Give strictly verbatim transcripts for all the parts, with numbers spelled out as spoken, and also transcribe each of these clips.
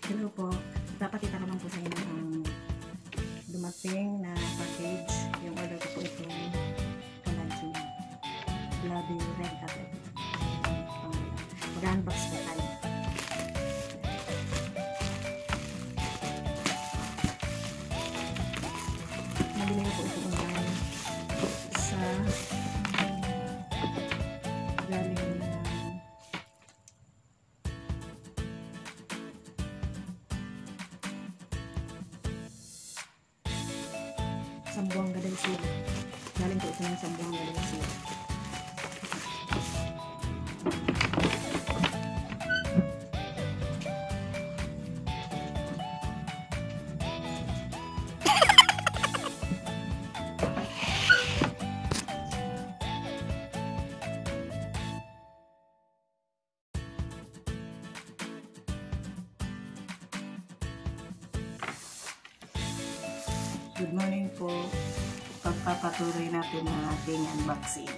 Hello po. Papakita ko lang po sa inyo ang dumating na package. Yung order ko po itong collagen. Bloody red tablet. Mag-unbox po tayo. Nabili ko po ito online sa galing Sambuanga del Sur. Galing po ito ng Sambuanga del Sur. Good morning po. Pagpapatuloy natin ang ating unboxing.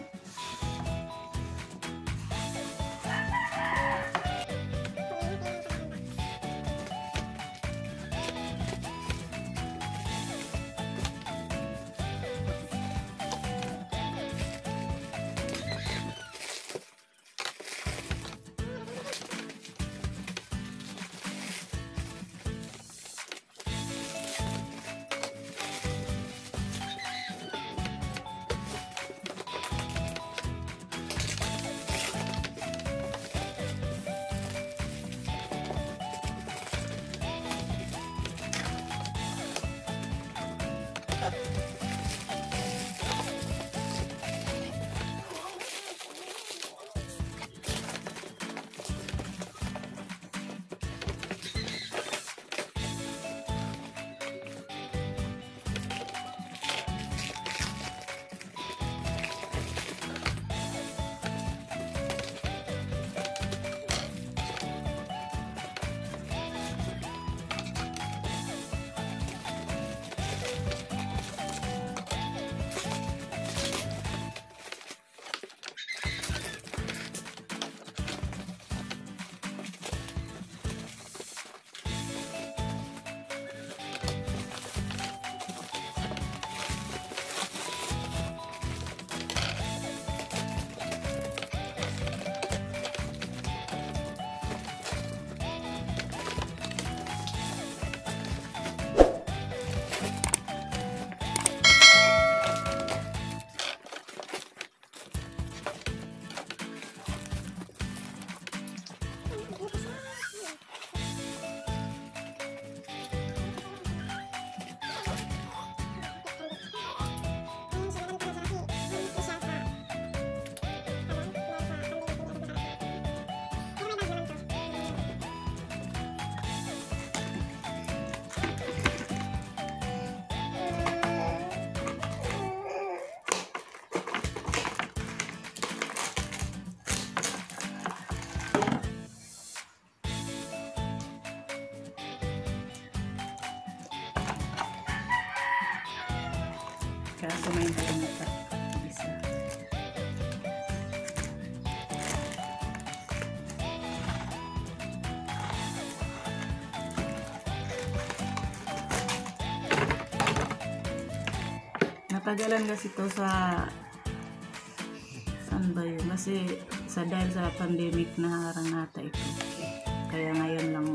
Kaso may nakalimutan. Isa. Natagalan kasi ito sa saan ba yun? Kasi sa dahil sa pandemic na harang nata ito. Kaya ngayon lang